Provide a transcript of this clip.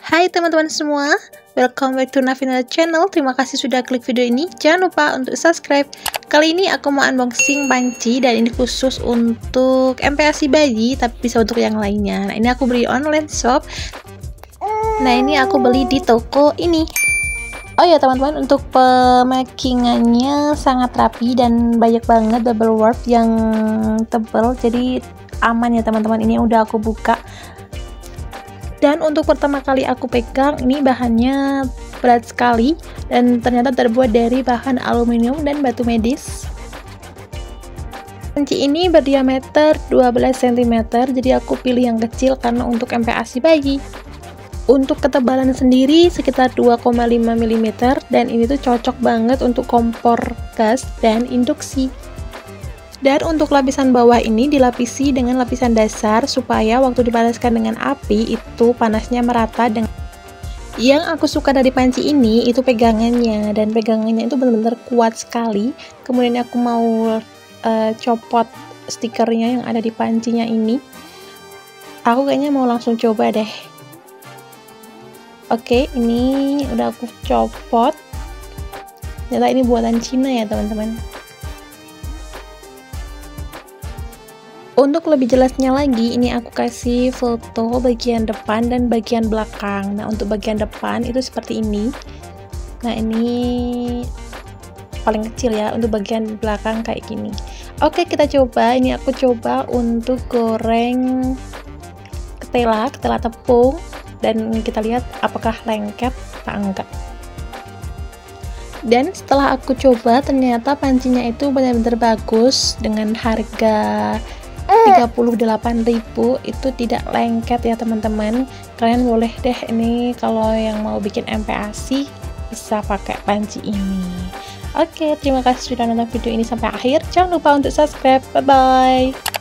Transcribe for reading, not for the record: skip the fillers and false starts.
Hai teman-teman semua, welcome back to Navina Channel. Terima kasih sudah klik video ini. Jangan lupa untuk subscribe. Kali ini aku mau unboxing panci dan ini khusus untuk MPASI bayi, tapi bisa untuk yang lainnya. Nah, ini aku beli online shop. Nah, ini aku beli di toko ini. Oh ya teman-teman, untuk pemakingannya sangat rapi dan banyak banget double word yang tebal, jadi aman ya teman-teman. Ini udah aku buka. Dan untuk pertama kali aku pegang, ini bahannya berat sekali dan ternyata terbuat dari bahan aluminium dan batu medis. Panci ini berdiameter 12 cm, jadi aku pilih yang kecil karena untuk MPASI bayi. Untuk ketebalan sendiri sekitar 2,5 mm dan ini tuh cocok banget untuk kompor gas dan induksi. Dan untuk lapisan bawah ini dilapisi dengan lapisan dasar supaya waktu dipanaskan dengan api itu panasnya merata. Dengan yang aku suka dari panci ini itu pegangannya, dan pegangannya itu benar-benar kuat sekali. Kemudian aku mau copot stikernya yang ada di pancinya ini. Aku kayaknya mau langsung coba deh. Oke, ini udah aku copot. Ternyata ini buatan Cina ya teman-teman. Untuk lebih jelasnya lagi, ini aku kasih foto bagian depan dan bagian belakang. Nah, untuk bagian depan itu seperti ini. Nah, ini paling kecil ya. Untuk bagian belakang kayak gini. Oke, kita coba. Ini aku coba untuk goreng ketela tepung. Dan kita lihat apakah lengket atau enggak. Dan setelah aku coba, ternyata pancinya itu benar-benar bagus. Dengan harga 38.000 itu tidak lengket ya teman-teman. Kalian boleh deh ini kalau yang mau bikin MPASI bisa pakai panci ini. Oke, terima kasih sudah nonton video ini sampai akhir. Jangan lupa untuk subscribe. Bye bye.